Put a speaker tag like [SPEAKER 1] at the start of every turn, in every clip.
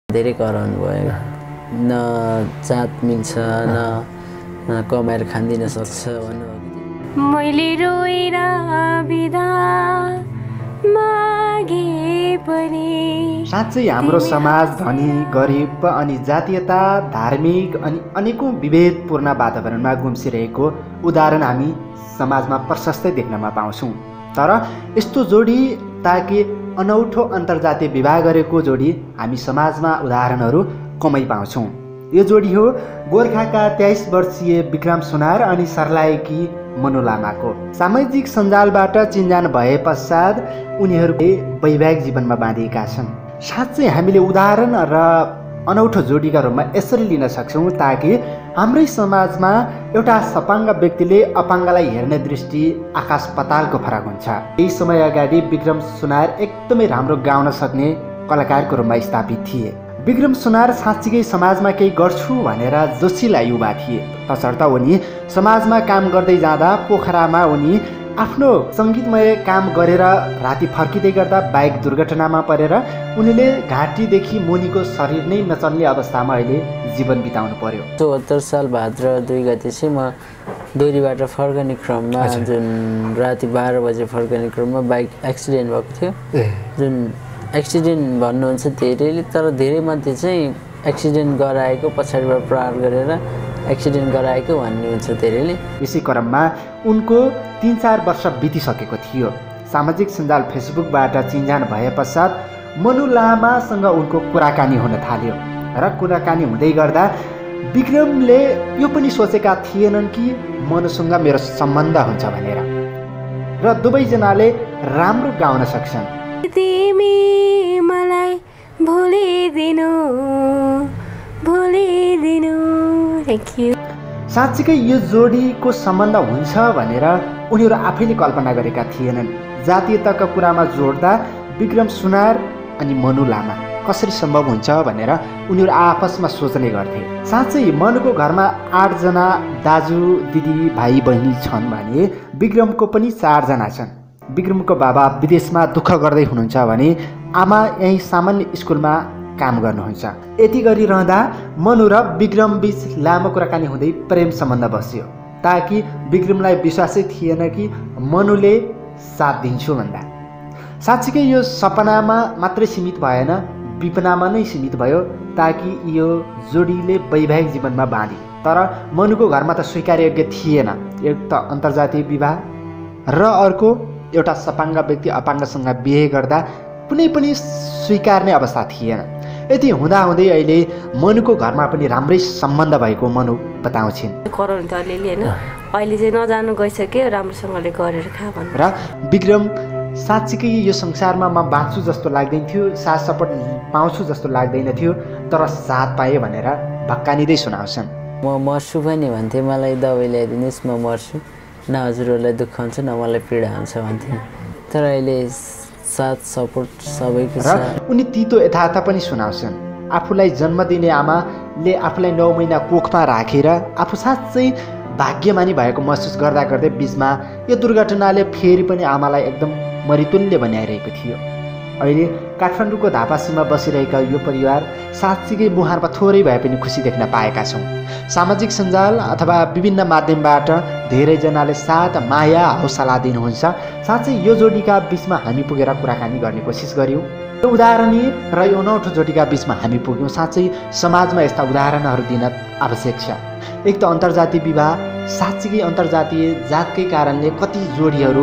[SPEAKER 1] धेरै कराउनु भयो न जात मिल्छ न कमाएर खाँदिन सक्छ भन्नु
[SPEAKER 2] मैले रोएर बिदा मागे पनि
[SPEAKER 3] साँच्चै हाम्रो समाज धनी गरिब अनि जातीयता धार्मिक अनि अनेकौं विभेदपूर्ण वातावरणमा गुम्सिरहेको उदाहरण हामी समाजमा प्रशस्तै देख्नमा पाउँछौँ। तर यस्तो जोडी ताकि अनौठो अन्तर्जातीय विवाह गरेको जोडी हामी समाजमा उदाहरणहरू कमै पाउँछौँ। यो जोडी हो गोर्खाका 23 वर्षीय विक्रम सुनार अनि सर्लाहीकी मनु लामाको। सामाजिक सञ्जालबाट चिन्जान भए पश्चात उनीहरूले वैवाहिक जीवनमा बाँधिएका छन्। साँच्चै हामीले उदाहरण र अनौठो जोडीका रूपमा यसरी लिन सक्छौँ ताकि हाम्रै समाजमा एउटा सपाङ्ग व्यक्तिले अपाङ्गलाई हेर्ने दृष्टि आकाश पातालको फरक हुन्छ। केही समय अगाडि विक्रम सुनार एकदमै राम्रो गाउन सक्ने कलाकारको रूपमा स्थापित थिए। विक्रम सुनार साँच्चीकै समाजमा केही गर्छु भनेर जोशीला युवा थिए। तसर्थ उनी समाजमा काम गर्दै जाँदा पोखरामा उनी आफ्नो सङ्गीतमय काम गरेर राति फर्किँदै गर्दा बाइक दुर्घटनामा परेर उनीले घाँटीदेखि मुनिको शरीर नै नचल्ने अवस्थामा अहिले जीवन बिताउनु पर्यो।
[SPEAKER 1] 74 साल भाद्र 2 गते चाहिँ म डोरीबाट फर्कने क्रममा जुन राति 12 बजे फर्कने क्रममा बाइक एक्सिडेन्ट भएको थियो। जुन एक्सिडेन्ट भन्नुहुन्छ धेरैले, तर धेरै मध्ये चाहिँ एक्सिडेन्ट गराएको पछाडिबाट प्रहार गरेर एक्सिडेन्ट गराएको भन्नुहुन्छ धेरैले।
[SPEAKER 3] यसै क्रममा उनको 3-4 वर्ष बितिसकेको थियो। सामाजिक सञ्जाल फेसबुकबाट चिन्जान भए पश्चात मनु लामासँग उनको कुराकानी हुन थाल्यो र कुराकानी हुँदै गर्दा विक्रमले यो पनि सोचेका थिएनन् कि मनुसँग मेरो सम्बन्ध हुन्छ भनेर र दुवैजनाले राम्रो गाउन सक्छन्।
[SPEAKER 2] तिमी मलाई भुलिदिनु थ्याङ्क यू।
[SPEAKER 3] साँच्चीकै यो जोडीको सम्बन्ध हुन्छ भनेर उनीहरू आफैले कल्पना गरेका थिएनन्। जातीयताका कुरामा जोड्दा विक्रम सुनार अनि मनु लामा कसरी सम्भव हुन्छ भनेर उनीहरू आपसमा सोच्ने गर्थे। साँच्चै मनुको घरमा 8 जना दाजु दिदी भाइ बहिनी छन् भने विक्रमको पनि 4 जना छन्। विक्रमको बाबा विदेशमा दुःख गर्दै हुनुहुन्छ भने आमा यही सामान्य स्कुलमा काम गर्नुहुन्छ। यति गरिरहँदा मनु र विक्रम बीच लामो कुराकानी हुँदै प्रेम सम्बन्ध बस्यो ताकि विक्रमलाई विश्वासै थिएन कि मनुले साथ दिन्छु भन्दा। साँच्चीकै यो सपनामा मात्रै सीमित भएन, विपनामा नै सीमित भयो ताकि यो जोडीले वैवाहिक जीवनमा बाँधे। तर मनुको घरमा त स्वीकार्योग्य थिएन। एक त अन्तर्जातीय विवाह र अर्को एउटा सपाङ्ग व्यक्ति अपाङ्गसँग बिहे गर्दा कुनै पनि स्वीकार्ने अवस्था थिएन। यति हुँदाहुँदै अहिले मनुको घरमा पनि राम्रै सम्बन्ध भएको मनु बताउँछिन्।
[SPEAKER 2] कराउनु त अलिअलि होइन, अहिले चाहिँ नजानु गइसक्यो, राम्रोसँगले गरेर खा भन्नु। र
[SPEAKER 3] विक्रम साँच्चीकै यो संसारमा म बाँच्छु जस्तो लाग्दैन थियो, साथ सपोर्ट पाउँछु जस्तो लाग्दैन थियो, तर साथ पाएँ भनेर भक्कानिँदै सुनाउँछन्।
[SPEAKER 1] म मर्छु पनि भन्थे, मलाई दबाई ल्याइदिनुहोस् म मर्छु, न हजुरहरूलाई दुःख हुन्छ न मलाई पीडा हुन्छ भन्थे। तर अहिले साथ सपोर्ट सबैको छ।
[SPEAKER 3] उनी तितो यथार्थ पनि सुनाउँछन्। आफूलाई जन्म दिने आमाले आफूलाई 9 महिना कोखमा राखेर आफू साँच्चै भाग्यमानी भएको महसुस गर्दा गर्दै बिचमा यो दुर्घटनाले फेरि पनि आमालाई एकदम मरितुल्य बनाइरहेको थियो। अहिले काठमाडौँको धापासीमा बसिरहेका यो परिवार साँच्चीकै मुहारमा थोरै भए पनि खुसी देख्न पाएका छौँ। सामाजिक सञ्जाल अथवा विभिन्न माध्यमबाट धेरैजनाले साथ माया हौसला दिनुहुन्छ। साँच्चै यो जोडीका बिचमा हामी पुगेर कुराकानी गर्ने कोसिस गऱ्यौँ। यो उदाहरणीय र यो अनौठो जोडीका बिचमा हामी पुग्यौँ। साँच्चै समाजमा यस्ता उदाहरणहरू दिन आवश्यक छ। एक त अन्तर्जातीय विवाह, साँच्चीकै अन्तर्जातीय जातकै कारणले कति जोडीहरू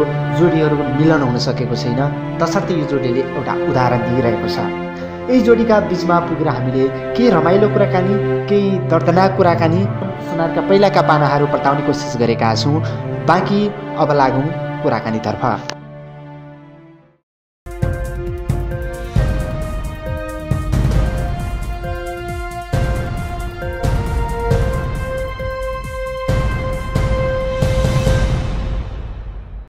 [SPEAKER 3] मिलन हुन सकेको छैन, तसर्थ यो जोडीले एउटा उदाहरण दिइरहेको छ। यही जोडीका बिचमा पुगेर हामीले केही रमाइलो कुराकानी, केही दर्दनाक कुराकानी, सुनारका पहिलाका पानाहरू पल्टाउने कोसिस गरेका छौँ। बाँकी अब लागौँ कुराकानीतर्फ।